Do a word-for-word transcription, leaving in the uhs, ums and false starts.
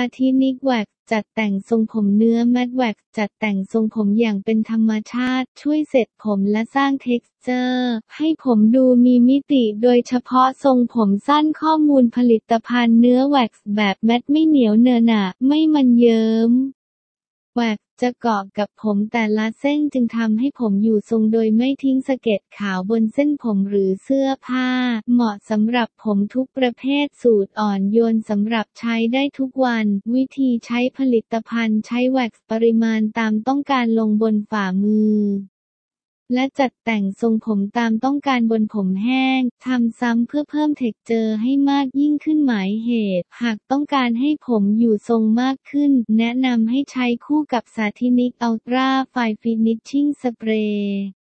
ธินิกแว็กซ์จัดแต่งทรงผมเนื้อแมตต์แว็กซ์จัดแต่งทรงผมอย่างเป็นธรรมชาติช่วยเสร็จผมและสร้างเท็กซ์เจอร์ให้ผมดูมีมิติโดยเฉพาะทรงผมสั้นข้อมูลผลิตภัณฑ์เนื้อแว็กซ์แบบแมตต์ไม่เหนียวเนอะหนะไม่มันเยิ้มแว็กซ์จะเกาะกับผมแต่ละเส้นจึงทำให้ผมอยู่ทรงโดยไม่ทิ้งสะเก็ดขาวบนเส้นผมหรือเสื้อผ้าเหมาะสำหรับผมทุกประเภทสูตรอ่อนโยนสำหรับใช้ได้ทุกวันวิธีใช้ผลิตภัณฑ์ใช้แว็กซ์ปริมาณตามต้องการลงบนฝ่ามือและจัดแต่งทรงผมตามต้องการบนผมแห้งทำซ้ำเพื่อเพิ่มเท็กเจอร์ให้มากยิ่งขึ้นหมายเหตุหากต้องการให้ผมอยู่ทรงมากขึ้นแนะนำให้ใช้คู่กับสาธินิกอัลตร้าไฟน์ฟินิชชิ่งสเปรย์